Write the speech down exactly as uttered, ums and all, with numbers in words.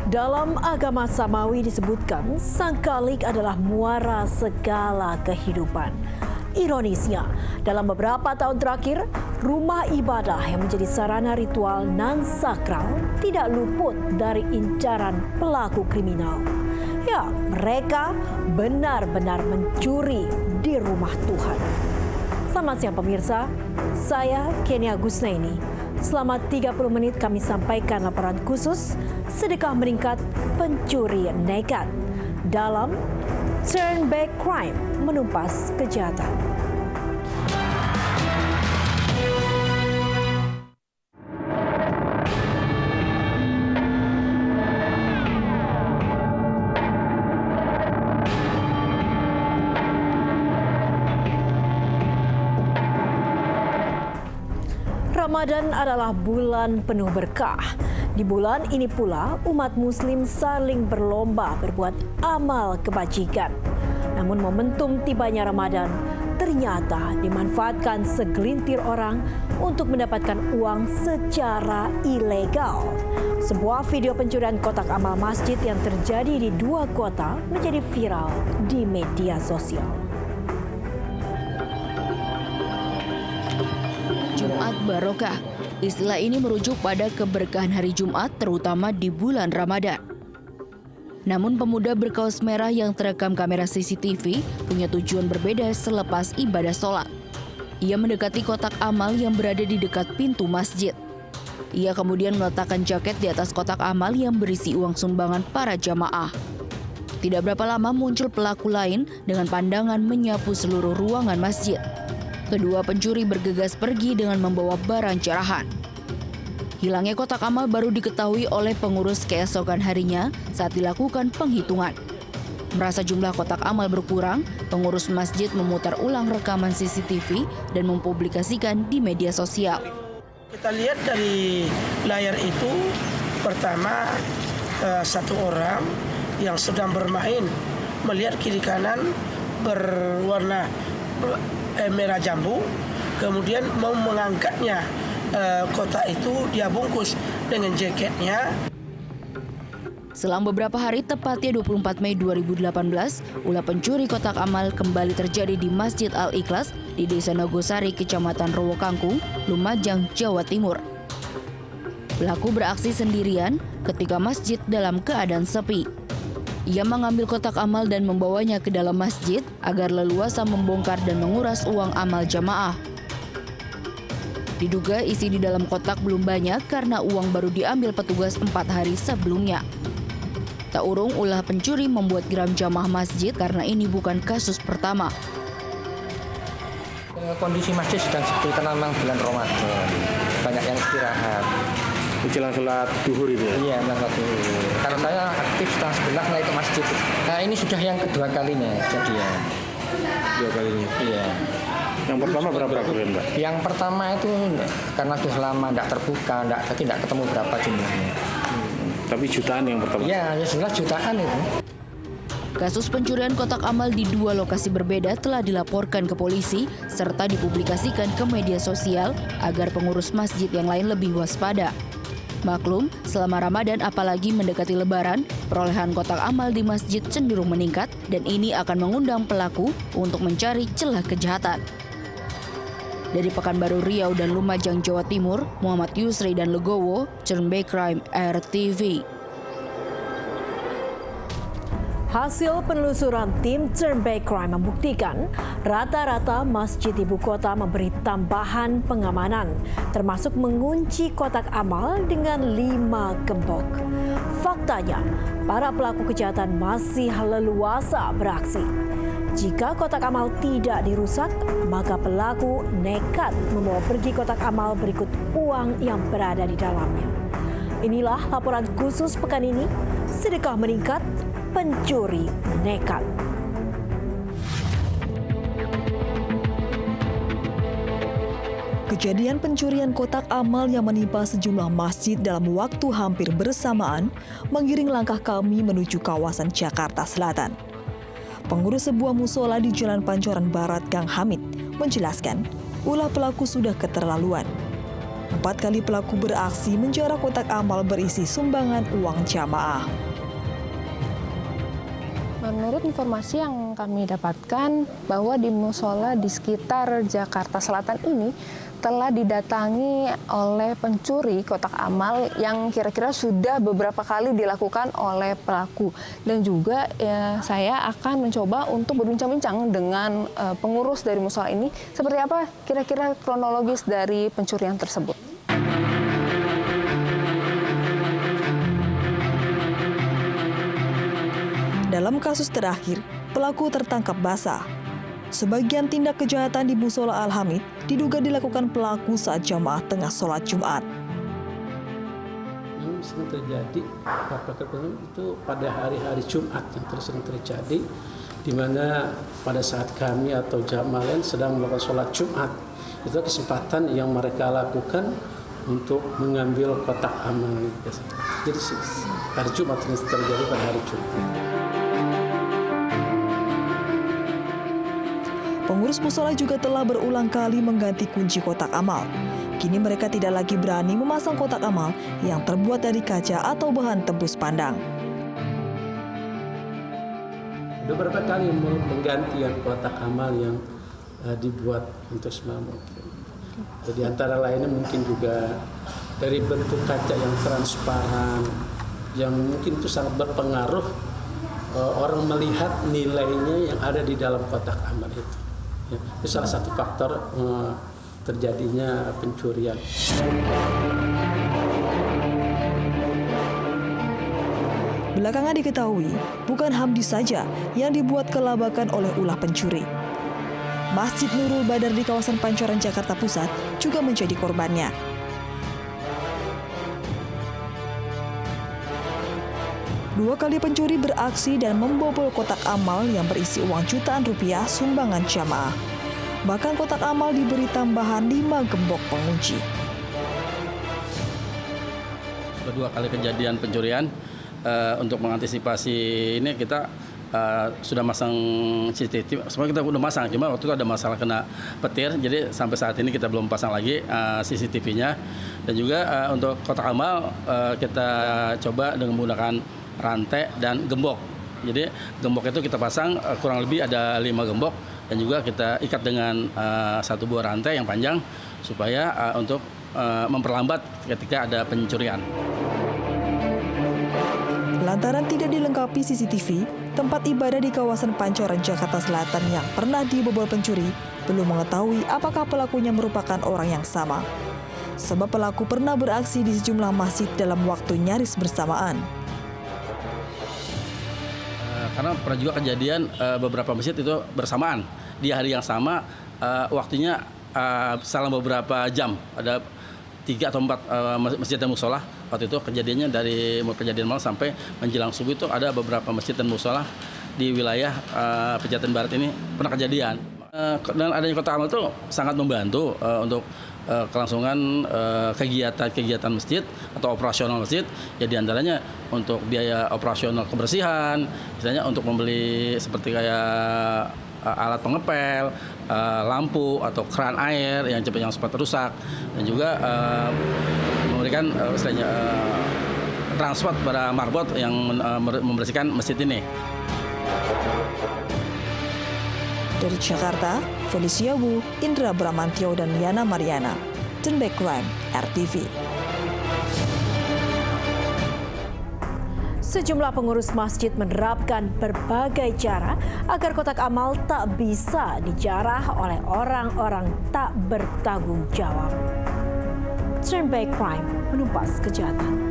Dalam agama Samawi disebutkan, sang Khalik adalah muara segala kehidupan. Ironisnya, dalam beberapa tahun terakhir, rumah ibadah yang menjadi sarana ritual non-sakral tidak luput dari incaran pelaku kriminal. Ya, mereka benar-benar mencuri di rumah Tuhan. Selamat siang pemirsa, saya Kenia Gusnaini. Selama tiga puluh menit kami sampaikan laporan khusus sedekah meningkat pencuri nekat dalam Turn Back Crime menumpas kejahatan. Ramadan adalah bulan penuh berkah. Di bulan ini pula, umat muslim saling berlomba berbuat amal kebajikan. Namun momentum tibanya Ramadan ternyata dimanfaatkan segelintir orang untuk mendapatkan uang secara ilegal. Sebuah video pencurian kotak amal masjid yang terjadi di dua kota menjadi viral di media sosial. Jumat Barokah. Istilah ini merujuk pada keberkahan hari Jumat terutama di bulan Ramadan. Namun pemuda berkaos merah yang terekam kamera C C T V punya tujuan berbeda selepas ibadah sholat. Ia mendekati kotak amal yang berada di dekat pintu masjid. Ia kemudian meletakkan jaket di atas kotak amal yang berisi uang sumbangan para jamaah. Tidak berapa lama muncul pelaku lain dengan pandangan menyapu seluruh ruangan masjid. Kedua pencuri bergegas pergi dengan membawa barang cerahan. Hilangnya kotak amal baru diketahui oleh pengurus keesokan harinya saat dilakukan penghitungan. Merasa jumlah kotak amal berkurang, pengurus masjid memutar ulang rekaman C C T V dan mempublikasikan di media sosial. Kita lihat dari layar itu, pertama eh, satu orang yang sedang bermain melihat kiri kanan berwarna merah jambu, kemudian mau mengangkatnya e, kotak itu dia bungkus dengan jaketnya. Selang beberapa hari, tepatnya dua puluh empat Mei dua ribu delapan belas, ulah pencuri kotak amal kembali terjadi di Masjid Al-Ikhlas di Desa Nogosari, Kecamatan Rowokangkung, Lumajang, Jawa Timur. Pelaku beraksi sendirian ketika masjid dalam keadaan sepi. Ia mengambil kotak amal dan membawanya ke dalam masjid agar leluasa membongkar dan menguras uang amal jamaah. Diduga isi di dalam kotak belum banyak karena uang baru diambil petugas empat hari sebelumnya. Tak urung ulah pencuri membuat geram jamaah masjid karena ini bukan kasus pertama. Kondisi masjid sedang sepi karena memang bulan Ramadan, banyak yang istirahat. Menjelang sholat duhur itu ya? Iya, menjelang sholat duhur. Karena saya aktif setelah sebelah naik ke masjid. Nah ini sudah yang kedua kalinya jadi ya. Dua kalinya? Iya. Yang pertama berapa kemudian Mbak? Yang pertama itu karena sudah lama tidak terbuka, tidak, jadi tidak ketemu berapa jumlahnya. Hmm. Tapi jutaan yang pertama? Iya, ya jelas jutaan itu. Kasus pencurian kotak amal di dua lokasi berbeda telah dilaporkan ke polisi serta dipublikasikan ke media sosial agar pengurus masjid yang lain lebih waspada. Maklum, selama Ramadan apalagi mendekati Lebaran, perolehan kotak amal di masjid cenderung meningkat dan ini akan mengundang pelaku untuk mencari celah kejahatan. Dari Pekanbaru Riau dan Lumajang, Jawa Timur, Muhammad Yusri dan Legowo, Turn Back Crime R T V. Hasil penelusuran tim Turn Back Crime membuktikan rata-rata masjid ibu kota memberi tambahan pengamanan, termasuk mengunci kotak amal dengan lima gembok. Faktanya, para pelaku kejahatan masih leluasa beraksi. Jika kotak amal tidak dirusak, maka pelaku nekat membawa pergi kotak amal berikut uang yang berada di dalamnya. Inilah laporan khusus pekan ini, sedekah meningkat, pencuri nekat. Kejadian pencurian kotak amal yang menimpa sejumlah masjid dalam waktu hampir bersamaan mengiring langkah kami menuju kawasan Jakarta Selatan. Pengurus sebuah musola di Jalan Pancoran Barat, Gang Hamid, menjelaskan ulah pelaku sudah keterlaluan. Empat kali pelaku beraksi menjarah kotak amal berisi sumbangan uang jamaah. Menurut informasi yang kami dapatkan bahwa di musola di sekitar Jakarta Selatan ini telah didatangi oleh pencuri kotak amal yang kira-kira sudah beberapa kali dilakukan oleh pelaku. Dan juga ya, saya akan mencoba untuk berbincang-bincang dengan uh, pengurus dari musola ini seperti apa kira-kira kronologis dari pencurian tersebut. Dalam kasus terakhir, pelaku tertangkap basah. Sebagian tindak kejahatan di Musola Al-Hamid diduga dilakukan pelaku saat jamaah tengah sholat Jumat. Yang sering terjadi itu pada hari-hari Jumat yang terus sering terjadi, di mana pada saat kami atau jamaah lain sedang melakukan sholat Jumat, itu kesempatan yang mereka lakukan untuk mengambil kotak amal. Jadi hari Jumat sering terjadi pada hari Jumat. Pengurus musola juga telah berulang kali mengganti kunci kotak amal. Kini mereka tidak lagi berani memasang kotak amal yang terbuat dari kaca atau bahan tembus pandang. Ada beberapa kali mengganti yang kotak amal yang uh, dibuat untuk semalam. Jadi antara lainnya mungkin juga dari bentuk kaca yang transparan, yang mungkin itu sangat berpengaruh uh, orang melihat nilainya yang ada di dalam kotak amal itu. Ya, itu salah satu faktor uh, terjadinya pencurian. Belakangan diketahui, bukan Hamdi saja yang dibuat kelabakan oleh ulah pencuri. Masjid Nurul Badar di kawasan Pancoran, Jakarta Pusat juga menjadi korbannya. Dua kali pencuri beraksi dan membobol kotak amal yang berisi uang jutaan rupiah sumbangan jamaah. Bahkan kotak amal diberi tambahan lima gembok pengunci. Kedua kali kejadian pencurian, uh, untuk mengantisipasi ini kita uh, sudah masang C C T V. Semua kita udah masang, cuma waktu itu ada masalah kena petir, jadi sampai saat ini kita belum pasang lagi uh, C C T V-nya. Dan juga uh, untuk kotak amal uh, kita coba dengan menggunakan rantai dan gembok. Jadi gembok itu kita pasang uh, kurang lebih ada lima gembok dan juga kita ikat dengan uh, satu buah rantai yang panjang supaya uh, untuk uh, memperlambat ketika ada pencurian. Lantaran tidak dilengkapi C C T V, tempat ibadah di kawasan Pancoran, Jakarta Selatan yang pernah dibobol pencuri belum mengetahui apakah pelakunya merupakan orang yang sama. Sebab pelaku pernah beraksi di sejumlah masjid dalam waktu nyaris bersamaan. Karena pernah juga kejadian uh, beberapa masjid itu bersamaan di hari yang sama, uh, waktunya uh, salah beberapa jam, ada tiga atau empat uh, masjid dan musola. Waktu itu kejadiannya dari kejadian malam sampai menjelang subuh itu ada beberapa masjid dan musola di wilayah uh, Pejaten Barat ini pernah kejadian. Uh, dan adanya kotak amal itu sangat membantu uh, untuk uh, kelangsungan uh, kegiatan-kegiatan masjid atau operasional masjid. Ya diantaranya untuk biaya operasional kebersihan, misalnya untuk membeli seperti kayak uh, alat pengepel, uh, lampu atau keran air yang cepat yang sempat rusak, dan juga uh, memberikan uh, istilahnya uh, transport pada marbot yang uh, membersihkan masjid ini. Dari Jakarta, Felicia Wu, Indra Bramantio, dan Yana Mariana, Turnback Crime, R T V. Sejumlah pengurus masjid menerapkan berbagai cara agar kotak amal tak bisa dijarah oleh orang-orang tak bertanggung jawab. Turnback Crime menumpas kejahatan.